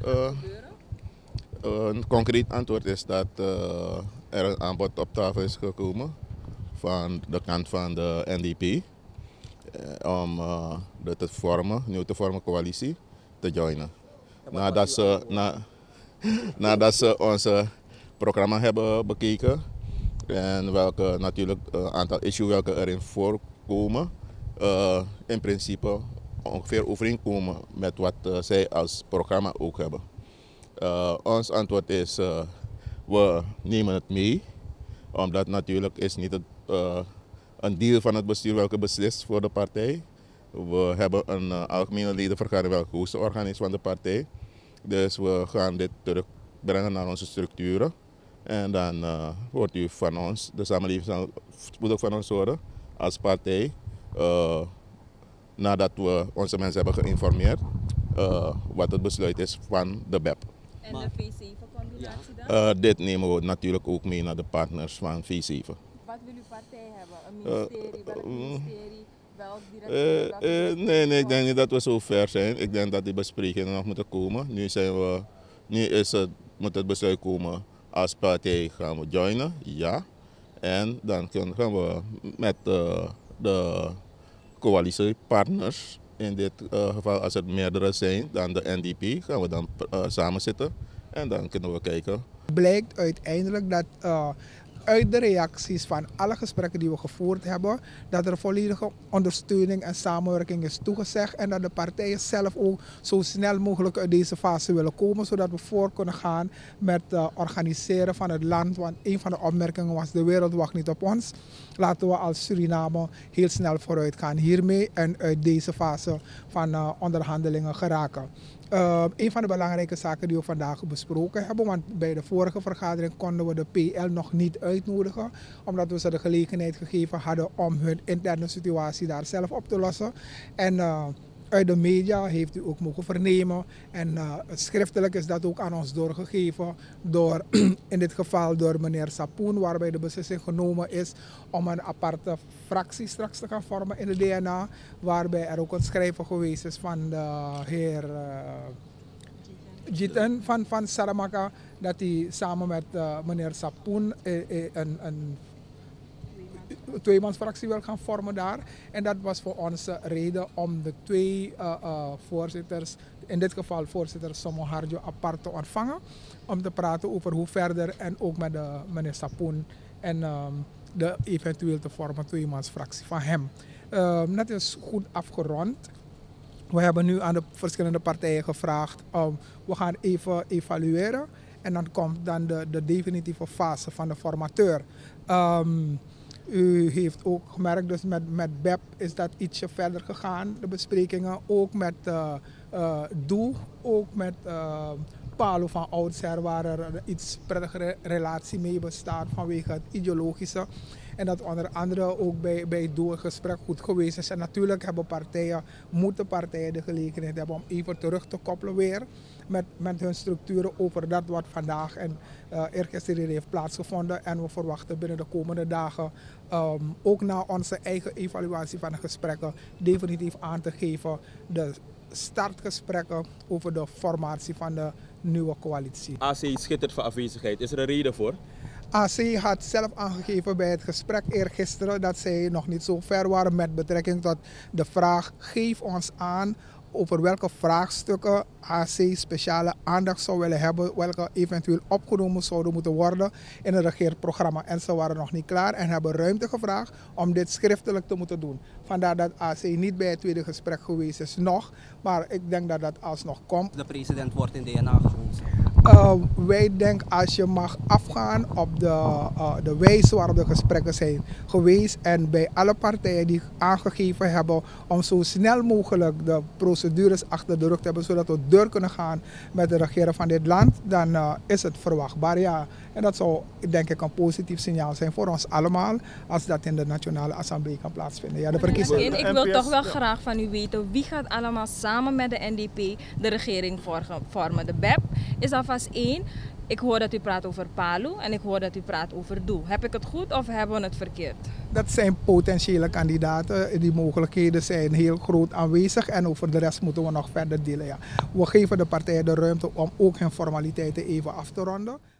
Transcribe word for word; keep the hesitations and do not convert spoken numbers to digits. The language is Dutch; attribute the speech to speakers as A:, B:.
A: Uh, uh, een concreet antwoord is dat uh, er een aanbod op tafel is gekomen van de kant van de N D P uh, om uh, de te vormen, nieuw te vormen coalitie te joinen. Nadat ze, na, nadat ze onze programma hebben bekeken en welke natuurlijk een aantal issues welke erin voorkomen, uh, in principe ongeveer overeenkomen met wat uh, zij als programma ook hebben. Uh, ons antwoord is, uh, we nemen het mee, omdat natuurlijk is niet het, uh, een deel van het bestuur welke beslist voor de partij. We hebben een uh, algemene ledenvergadering welke de hoogste orgaan is van de partij. Dus we gaan dit terugbrengen naar onze structuren. En dan uh, wordt u van ons, de samenleving zal spoedig van ons horen als partij. Uh, nadat we onze mensen hebben geïnformeerd uh, wat het besluit is van de B E P.
B: En de V zeven combinatie dan?
A: Uh, dit nemen we natuurlijk ook mee naar de partners van V zeven.
B: Wat wil uw partij hebben? Een ministerie?
A: Uh,
B: Welk
A: uh,
B: ministerie? Welk directeur?
A: Uh, uh, nee, nee, ik denk niet dat we zo ver zijn. Ik denk dat die besprekingen nog moeten komen. Nu, zijn we, nu is het, moet het besluit komen als partij gaan we joinen, ja. En dan gaan we met uh, de coalitiepartners, in dit uh, geval als het meerdere zijn dan de N D P, gaan we dan uh, samen zitten en dan kunnen we kijken.
C: Blijkt uiteindelijk dat uh, uit de reacties van alle gesprekken die we gevoerd hebben, dat er volledige ondersteuning en samenwerking is toegezegd en dat de partijen zelf ook zo snel mogelijk uit deze fase willen komen, zodat we voor kunnen gaan met het uh, organiseren van het land. Want een van de opmerkingen was: de wereld wacht niet op ons. Laten we als Suriname heel snel vooruit gaan hiermee en uit deze fase van uh, onderhandelingen geraken. Uh, een van de belangrijke zaken die we vandaag besproken hebben, want bij de vorige vergadering konden we de P L nog niet uitnodigen, omdat we ze de gelegenheid gegeven hadden om hun interne situatie daar zelf op te lossen. En uh, uit de media heeft u ook mogen vernemen en uh, schriftelijk is dat ook aan ons doorgegeven door, in dit geval door meneer Sapoen, waarbij de beslissing genomen is om een aparte fractie straks te gaan vormen in de D N A, waarbij er ook een schrijver geweest is van de heer uh, Jiten van, van Saramaka, dat hij samen met uh, meneer Sapoen uh, uh, een, een tweemansfractie wil gaan vormen daar. En dat was voor ons de reden om de twee uh, uh, voorzitters, in dit geval voorzitter Somo Harjo, apart te ontvangen. Om te praten over hoe verder en ook met de, meneer Sapoen en um, de eventueel te vormen tweemansfractie van hem. Um, dat is goed afgerond. We hebben nu aan de verschillende partijen gevraagd om, um, we gaan even evalueren. En dan komt dan de, de definitieve fase van de formateur. Um, U heeft ook gemerkt, dus met, met B E P is dat ietsje verder gegaan, de besprekingen. Ook met uh, uh, Doe, ook met uh, Palo van oudsher, waar er een iets prettigere relatie mee bestaat vanwege het ideologische. En dat onder andere ook bij, bij Doe een gesprek goed geweest is. En natuurlijk hebben partijen, moeten partijen de gelegenheid hebben om even terug te koppelen weer met, met hun structuren over dat wat vandaag en uh, eergisteren heeft plaatsgevonden. En we verwachten binnen de komende dagen um, ook na onze eigen evaluatie van de gesprekken definitief aan te geven de startgesprekken over de formatie van de nieuwe coalitie.
D: A C schittert van afwezigheid. Is er een reden voor?
C: A C had zelf aangegeven bij het gesprek eergisteren dat zij nog niet zo ver waren met betrekking tot de vraag: geef ons aan over welke vraagstukken A C speciale aandacht zou willen hebben, welke eventueel opgenomen zouden moeten worden in het regeerprogramma. En ze waren nog niet klaar en hebben ruimte gevraagd om dit schriftelijk te moeten doen. Vandaar dat A C niet bij het tweede gesprek geweest is nog, maar ik denk dat dat alsnog komt.
E: De president wordt in D N A gekozen.
C: Uh, wij denken, als je mag afgaan op de, uh, de wijze waarop de gesprekken zijn geweest en bij alle partijen die aangegeven hebben om zo snel mogelijk de procedures achter de rug te hebben, zodat we door kunnen gaan met de regeren van dit land, dan uh, is het verwachtbaar, ja. En dat zou denk ik een positief signaal zijn voor ons allemaal als dat in de Nationale Assemblée kan plaatsvinden. Ja, de verkiezingen.
B: Ik wil toch wel graag van u weten, wie gaat allemaal samen met de N D P de regering vormen? De B E P is alvast één. Ik hoor dat u praat over Palu en ik hoor dat u praat over Doe. Heb ik het goed of hebben we het verkeerd?
C: Dat zijn potentiële kandidaten. Die mogelijkheden zijn heel groot aanwezig en over de rest moeten we nog verder dealen. Ja. We geven de partijen de ruimte om ook hun formaliteiten even af te ronden.